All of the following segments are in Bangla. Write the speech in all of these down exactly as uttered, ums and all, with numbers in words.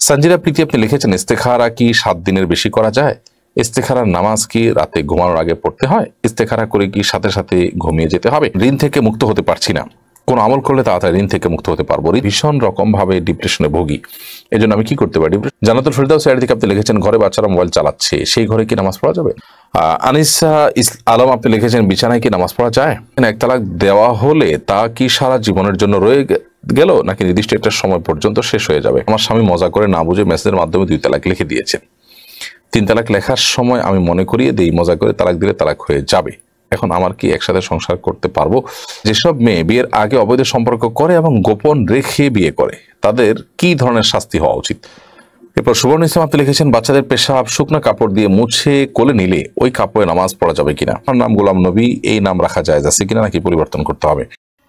সঞ্জিরা প্রীতি আপনি লিখেছেন, ইস্তেখারা কি সাত দিনের বেশি করা যায়? ইস্তেখারার নামাজ কি রাতে ঘুমানোর আগে পড়তে হয়? ইস্তেখারা করে কি সাথে সাথে ঘুমিয়ে যেতে হবে? ঋণ থেকে মুক্ত হতে পারছি না, কোন আমল করলে তাড়াতাড়ি ঋণ থেকে মুক্ত হতে পারবো? ভীষণ রকম ভাবে ডিপ্রেশনে ভোগী, এই জন্য আমি কি করতে পারি? জান্নাতুল ফেরদাউস সাইড থেকে আপনি লিখেছেন, ঘরে বাচ্চারা মোবাইল চালাচ্ছে, সেই ঘরে কি নামাজ পড়া যাবে? আনিসা আলম আপনি লিখেছেন, বিছানায় কি নামাজ পড়া যায়? এক তালাক দেওয়া হলে তা কি সারা জীবনের জন্য রয়ে গেল, নাকি নির্দিষ্ট একটা সময় পর্যন্ত শেষ হয়ে যাবে? আমার স্বামী মজা করে না বুঝে মেসেজের মাধ্যমে দুই তালাক লিখে দিয়েছেন। তিন তালাক লেখার সময় আমি মনে করিয়ে দিই মজা করে তালাক দিলে তালাক হয়ে যাবে। এখন আমার কি একসাথে সংসার করতে পারবো? যেসব মেয়ে বিয়ের আগে অবৈধ সম্পর্ক করে এবং গোপন রেখে বিয়ে করে, তাদের কি ধরনের শাস্তি হওয়া উচিত? এরপর সুবর্ণ ইসলাম আপনি লিখেছেন, বাচ্চাদের পেশাব শুকনো কাপড় দিয়ে মুছে কোলে নিলে ওই কাপড়ে নামাজ পড়া যাবে কিনা? আমার নাম গোলাম নবী, এই নাম রাখা যায় আছে কিনা, নাকি পরিবর্তন করতে হবে?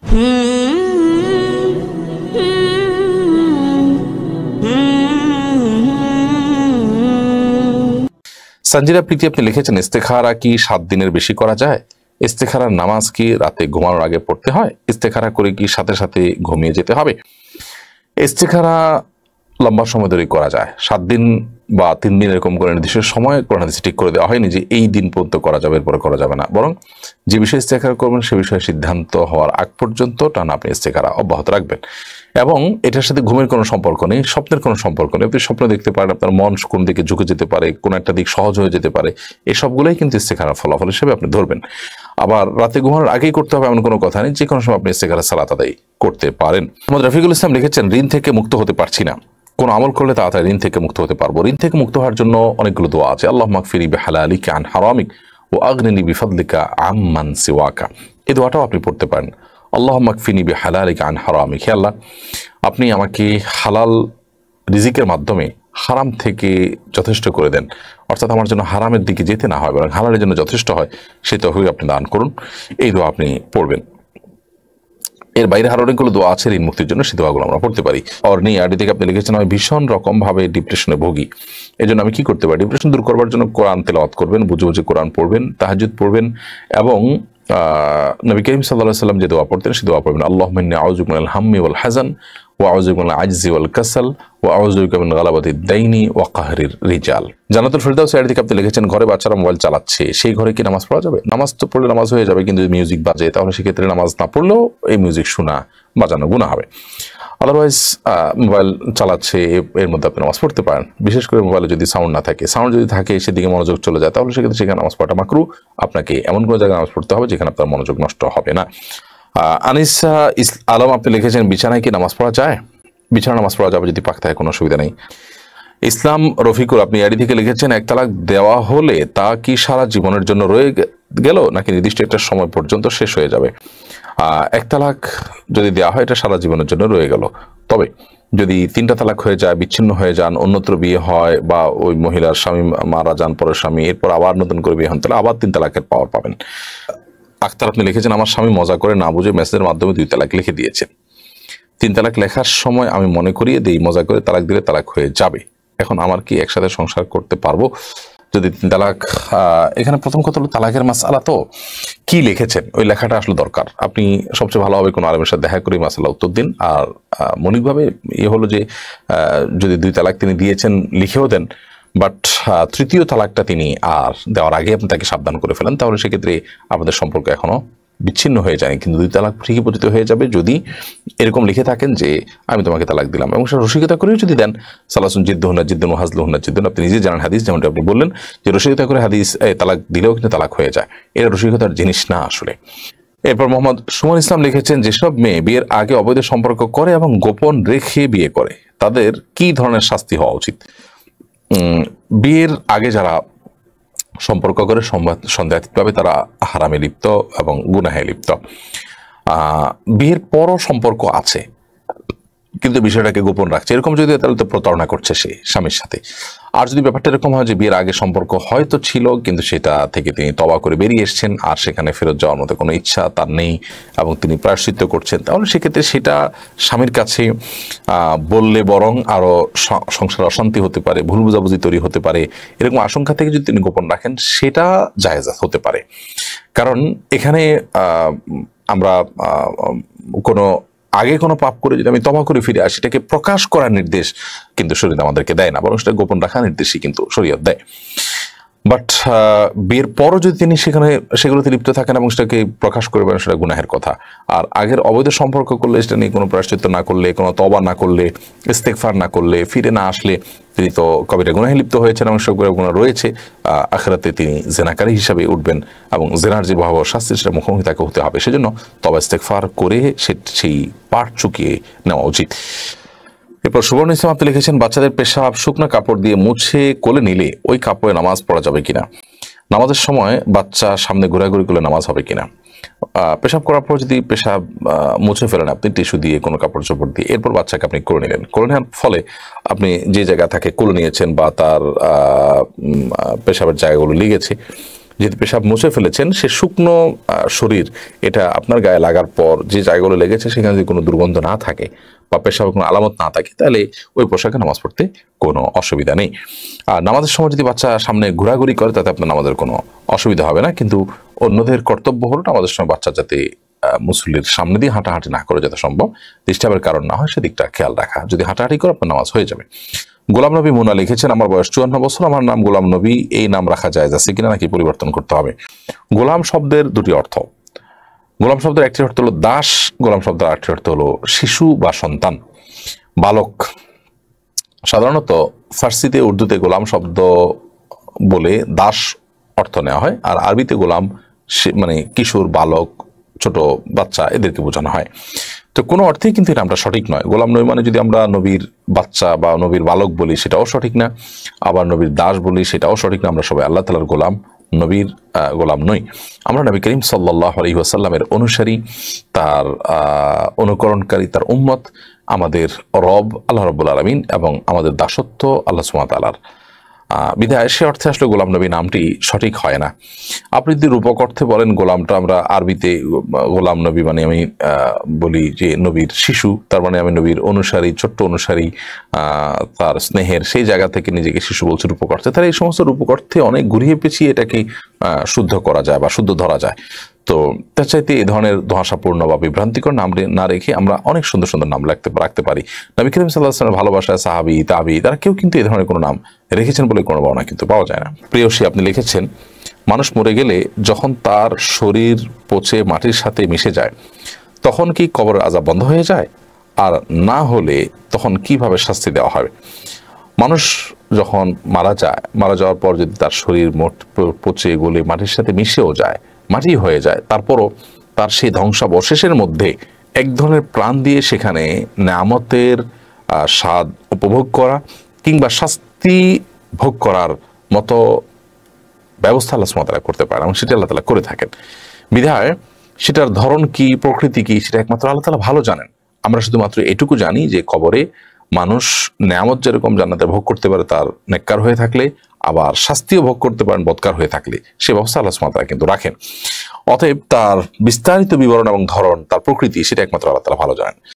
সঞ্জিরা প্রীতি আপনি লিখেছেন, ইস্তেখারা কি সাত দিনের বেশি করা যায়? ইস্তেখারার নামাজ কি রাতে ঘুমানোর আগে পড়তে হয়? ইস্তেখারা করে কি সাথে সাথে ঘুমিয়ে যেতে হবে? ইস্তেখারা লম্বা সময় ধরে করা যায়, সাত দিন বা তিন দিন এরকম করে নির্দিষ্ট সময় কোরআন হাদিসে ঠিক করে দেওয়া হয়নি যে এই দিন পর্যন্ত করা যাবে, এরপরে করা যাবে না। বরং যে বিষয়ে ইস্তেখারা করবেন সে বিষয়ে সিদ্ধান্ত হওয়ার আগ পর্যন্ত টানা আপনি ইস্তেখারা অব্যাহত রাখবেন। এবং এটার সাথে ঘুমের কোনো সম্পর্ক নেই, স্বপ্নের কোনো সম্পর্ক নেই। আপনি স্বপ্ন দেখতে পারেন, আপনার মন কোন দিকে ঝুঁকে যেতে পারে, কোন একটা দিক সহজ হয়ে যেতে পারে, এই সবগুলোই কিন্তু ইস্তেখারার ফলাফল হিসেবে আপনি ধরবেন। আবার রাতে ঘুমানোর আগেই করতে হবে এমন কোনো কথা নেই, যে কোনো সময় আপনি ইস্তেখারা সালাত আদায় করতে পারেন। মোহাম্মদ রফিকুল ইসলাম লিখেছেন, ঋণ থেকে মুক্ত হতে পারছি না, কোন আমল করলে তাড়াতাড়ি ঋণ থেকে মুক্ত হতে পারবো? ঋণ থেকে মুক্ত হওয়ার জন্য অনেকগুলো দোয়া আছে। আল্লাহ মাগফিরি বিহালালিকা আন হারামিক ও আগনিনি বিফাদলিকা আম্মান সিওয়াকা, এই দোয়াটাও আপনি পড়তে পারেন। আল্লাহ মাগফিনি বিহালালিকা আন হারামিক, হে আল্লাহ আপনি আমাকে হালাল রিজিকের মাধ্যমে হারাম থেকে যথেষ্ট করে দেন, অর্থাৎ আমার জন্য হারামের দিকে যেতে না হয়, বরং হালালের জন্য যথেষ্ট হয়, সেই তৌফিক আপনি দান করুন। এই দোয়া আপনি পড়বেন। এর বাইরে আরো অনেকগুলো দোয়া আছে ঋণ মুক্তির জন্য, সেই দোয়াগুলো আমরা পড়তে পারি। অর্নি আইডি থেকে আপনি লিখেছেন, আমি ভীষণ রকম ভাবে ডিপ্রেশনে ভোগী, এই জন্য আমি কি করতে পারি? ডিপ্রেশন দূর করবার জন্য কোরআন তেলাওয়াত করবেন, বুঝে বুঝে কোরআন পড়বেন, তাহাজ্জুদ পড়বেন, এবং নবী করিম সাল্লাল্লাহু আলাইহি ওয়াসাল্লাম যে দোয়া পড়তেন সেই দোয়া পড়বেন। আল্লাহুম্মা ইন্নী আউযু বিকা মিনাল হাম্মি ওয়াল হাযান ওয়া আউযু বিকা মিনাল আজজি ওয়াল কাসাল ওয়া আউযু বিকা মিন গালাবাতিদ দাইনি ওয়া কাহরির রিজাল। জান্নাতুল ফেরদাউস সাইড থেকে আপনি লিখেছেন, ঘরে বাচ্চারা মোবাইল চালাচ্ছে, সেই ঘরে কি নামাজ পড়া যাবে? নামাজ তো পড়লে নামাজ হয়ে যাবে, কিন্তু যদি মিউজিক বাজে তাহলে সেক্ষেত্রে নামাজ না পড়লেও এই মিউজিক শোনা বাজানো গুনাহ হবে। আদারওয়াইজ মোবাইল চালাচ্ছে এর মধ্যে আপনি নামাজ পড়তে পারেন, বিশেষ করে মোবাইলে যদি সাউন্ড না থাকে। সাউন্ড যদি থাকে সেদিকে মনোযোগ চলে যায়, তাহলে সেক্ষেত্রে সেখানে নামাজ পড়াটা মাকরু। আপনাকে এমন কোনো জায়গায় নামাজ পড়তে হবে যেখানে আপনার মনোযোগ নষ্ট হবে না। আনিসা আলম আপনি লিখেছেন, বিছানায় কি নামাজ পড়া যায়? বিছানা নামাজ পড়া যাবে যদি পাক থাকে, কোনো অসুবিধা নেই। ইসলাম রফিকুল আপনি আইডি থেকে লিখেছেন, এক তালাক দেওয়া হলে তা কি সারা জীবনের জন্য রয়ে গেল, নাকি নির্দিষ্ট একটা সময় পর্যন্ত শেষ হয়ে যাবে? আহ এক তালাক যদি দেওয়া হয় এটা সারা জীবনের জন্য রয়ে গেল। তবে যদি তিনটা তালাক হয়ে যায়, বিচ্ছিন্ন হয়ে যান, অন্যত্র বিয়ে হয়, বা ওই মহিলার স্বামী মারা যান, পরের স্বামী, এরপর আবার নতুন করে বিয়ে হন, তাহলে আবার তিন তালাকের পাওয়ার পাবেন। আক্তার আপনি লিখেছেন, আমার স্বামী মজা করে না বুঝে মেসেজের মাধ্যমে দুই তালাক লিখে দিয়েছেন। তিন তালাক লেখার সময় আমি মনে করিয়ে দিই মজা করে তালাক দিলে তালাক হয়ে যাবে। এখন আমার কি একসাথে সংসার করতে পারবো যদি তিন তালাক? এখানে প্রথম কথা হলো তালাকের মাসআলা তো কি লিখেছেন ওই লেখাটা আসলে দরকার। আপনি সবচেয়ে ভালো হবে কোনো আলেমের সাথে দেখা করে মাসআলা উত্তর দিন। আর মৌলিকভাবে ইয়ে হলো যে যদি দুই তালাক তিনি দিয়েছেন লিখেও দেন, বাট তৃতীয় তালাকটা তিনি আর দেওয়ার আগে আপনি তাকে সাবধান করে ফেলেন, তাহলে সেক্ষেত্রে আপনাদের সম্পর্ক এখনো বিচ্ছিন্ন হয়ে যায়, কিন্তু দুই তালাক ঠিকই পতিত হয়ে যাবে যদি এরকম লিখে থাকেন যে আমি তোমাকে তালাক দিলাম, এবং সেটা রসিকতা করেও যদি দেন। সালাসুন জিদ্দুহুন্না জিদ্দুন ওয়া হাজলুহুন্না জিদ্দুন, আপনি নিজে জানেন হাদিস, যেমনটা আপনি বললেন যে রসিকতা করে হাদিস তালাক দিলেও কিন্তু তালাক হয়ে যায়, এটা রসিকতার জিনিস না আসলে। এরপর মোহাম্মদ সুমন ইসলাম লিখেছেন, যেসব মেয়ে বিয়ের আগে অবৈধ সম্পর্ক করে এবং গোপন রেখে বিয়ে করে, তাদের কি ধরনের শাস্তি হওয়া উচিত? বিয়ের আগে যারা সম্পর্ক করে সন্দেহাতীতভাবে তারা হারামে লিপ্ত এবং গুনাহে লিপ্ত। আহ বিয়ের পরও সম্পর্ক আছে কিন্তু বিষয়টাকে গোপন রাখছে, এরকম যদি, তাহলে তো প্রতারণা করছে সে স্বামীর সাথে। আর যদি ব্যাপারটা এরকম হয় যে বিয়ের আগে সম্পর্ক হয়তো ছিল কিন্তু সেটা থেকে তিনি তওবা করে বেরিয়ে এসেছেন, আর সেখানে ফেরত যাওয়ার মতো কোনো ইচ্ছা তার নেই এবং তিনি প্রায়শ্চিত্ত করছেন, তাহলে সেক্ষেত্রে সেটা স্বামীর কাছে বললে বরং আরও সংসার অশান্তি হতে পারে, ভুল বুঝাবুঝি তৈরি হতে পারে, এরকম আশঙ্কা থেকে যদি তিনি গোপন রাখেন সেটা জায়েজ হতে পারে। কারণ এখানে আমরা কোনো আগে কোনো পাপ করে যদি আমি তওবা করে ফিরে আসি, সেটাকে প্রকাশ করার নির্দেশ কিন্তু শরীয়ত আমাদেরকে দেয় না, বরং সেটা গোপন রাখার নির্দেশই কিন্তু শরীয়ত দেয়। বাট বিয়ের পরও যদি তিনি সেখানে সেগুলোতে লিপ্ত থাকেন এবং সেটাকে প্রকাশ করবেন, সেটা গুনাহের কথা। আর আগের অবৈধ সম্পর্ক করলে, সেটা নিয়ে কোনো প্রায়শ্চিত্ত না করলে, কোনো তওবা না করলে, ইস্তেগফার না করলে, ফিরে না আসলে তিনি তো কবিরা গুনাহে লিপ্ত হয়েছেন এবং সবগুলো গুনাহ রয়েছে। আখিরাতে তিনি জেনাকারী হিসাবে উঠবেন এবং জেনার যে ভয়াবহ শাস্তি সেটা মুখোমুখি তাকে হতে হবে। সেজন্য তওবা ইস্তেগফার করে সেই পাঠ চুকিয়ে নেওয়া উচিত। এরপর সুবর্ণ ইসলাম আপনি লিখেছেন, বাচ্চাদের পেশাব শুকনো কাপড় দিয়ে মুছে কোলে নিলে ওই কাপড়ে নামাজ পড়া যাবে কিনা? নামাজের সময় বাচ্চা সামনে ঘোরাঘুরি করলে নামাজ হবে কিনা? পেশাব করার পর যদি পেশাব মুছে ফেলেন আপনি টিস্যু দিয়ে, কোনো কাপড় চোপড় দিয়ে, এরপর বাচ্চাকে আপনি কোলে নিলেন। কোলে নেওয়ার ফলে আপনি যে জায়গা থেকে কোলে নিয়েছেন বা তার পেশাবের জায়গাগুলো লেগেছে, যেহেতু পেশাব মুছে ফেলেছেন, সে শুকনো শরীর এটা আপনার গায়ে লাগার পর যে জায়গাগুলো লেগেছে সেখানে যদি কোনো দুর্গন্ধ না থাকে বা পেশাবের কোনো আলামত না থাকে, তাহলে ওই পোশাকে নামাজ পড়তে কোনো অসুবিধা নেই। আর নামাজের সময় যদি বাচ্চা সামনে ঘোরাঘুরি করে তাতে আপনার নামাজের কোনো অসুবিধা হবে না, কিন্তু অন্যদের কর্তব্য হলো নামাজের সময় বাচ্চা যাতে মুসল্লির সামনে দিয়ে হাঁটাহাঁটি না করে, যত সম্ভব ডিস্টার্বের কারণ না হয় সেদিকটা খেয়াল রাখা। যদি হাঁটাহাঁটি করে আপনার নামাজ হয়ে যাবে। গোলাম নবী মুনা লিখেছেন, আমার বয়স চুয়ান্ন বছর, আমার নাম গোলাম নবী, এই নাম রাখা জায়েজ আছে কিনা নাকি পরিবর্তন করতে হবে? গোলাম শব্দের দুটি অর্থ। গোলাম শব্দের একটি অর্থ হলো দাস, গোলাম শব্দের আরেকটি অর্থ হলো শিশু বা সন্তান, বালক। সাধারণত ফার্সিতে, উর্দুতে গোলাম শব্দ বলে দাস অর্থ নেওয়া হয়, আর আরবিতে গোলাম মানে কিশোর, বালক, ছোট বাচ্চা, এদেরকে বোঝানো হয়। তো কোনো অর্থেই কিন্তু এই নামটা সঠিক নয়। গোলাম নবী মানে যদি আমরা নবীর বাচ্চা বা নবীর বালক বলি সেটাও সঠিক না, আবার নবীর দাস বলি সেটাও সঠিক না। আমরা সবাই আল্লাহ তাআলার গোলাম, নবীর গোলাম নই। আমরা নবী করিম সাল্লাল্লাহু আলাইহি ওয়াসাল্লামের অনুসারী, তার অনুকরণকারী, তার উম্মত। আমাদের রব আল্লাহ রাব্বুল আলামিন এবং আমাদের দাসত্ব আল্লাহ সুবহানাহু ওয়া তাআলার। বিধায় সে অর্থে আসলে গোলাম নবী নামটি সঠিক হয় না। আপনি যদি রূপক অর্থে বলেন গোলামটা, আমরা আরবিতে গোলাম নবী মানে আমি বলি যে নবীর শিশু, তার মানে আমি নবীর অনুসারী, ছোট্ট অনুসারী, তার স্নেহের সেই জায়গা থেকে নিজেকে শিশু বলছে রূপক অর্থে। তাহলে এই সমস্ত রূপক অর্থে অনেক ঘুরিয়ে পেঁচিয়ে এটাকে শুদ্ধ করা যায় বা শুদ্ধ ধরা যায়। তো তার চাইতে এই ধরনের ধোঁয়াশাপূর্ণ বা বিভ্রান্তিকর নাম না রেখে আমরা অনেক সুন্দর সুন্দর নাম রাখতে রাখতে পারি। নবী করিম সাল্লাল্লাহু আলাইহি ওয়াসাল্লামের ভালোবাসায় সাহাবী, তাবী তারা কেউ কিন্তু এই ধরনের কোনো নাম রেখেছেন বলে কোনো বর্ণনা কিন্তু পাওয়া যায় না। প্রিয়সী আপনি লিখেছেন, মানুষ মরে গেলে যখন তার শরীর পচে মাটির সাথে মিশে যায় তখন কি কবরের আযাব বন্ধ হয়ে যায়? আর না হলে তখন কিভাবে শাস্তি দেওয়া হবে? মানুষ যখন মারা যায়, মারা যাওয়ার পর যদি তার শরীর মোট পচে গলে মাটির সাথে মিশেও যায়, মাটি হয়ে যায়, তারপরও তার সেই ধ্বংসাবশেষের মধ্যে এক ধরনের প্রাণ দিয়ে সেখানে নেয়ামতের স্বাদ উপভোগ করা কিংবা শাস্তি ভোগ করার মতো ব্যবস্থা আল্লাহ সুবহানাহু ওয়া তাআলা করতে পারেন এবং সেটা আল্লাহ তাআলা করে থাকেন। বিধায় সেটার ধরন কি, প্রকৃতি কি, সেটা একমাত্র আল্লাহ তাআলা ভালো জানেন। আমরা শুধুমাত্র এটুকু জানি যে কবরে মানুষ নেয়ামত যেরকম জান্নাতে ভোগ করতে পারে তার নেককার হয়ে থাকলে, আবার শাস্তিও ভোগ করতে পারেন বদকার হয়ে থাকলে, সে ব্যবস্থা আল্লাহ সুবহানাহু ওয়া তাআলা কিন্তু রাখেন। অতএব তার বিস্তারিত বিবরণ এবং ধরন, তার প্রকৃতি, সেটা একমাত্র আল্লাহ তাআলা ভালো জানেন।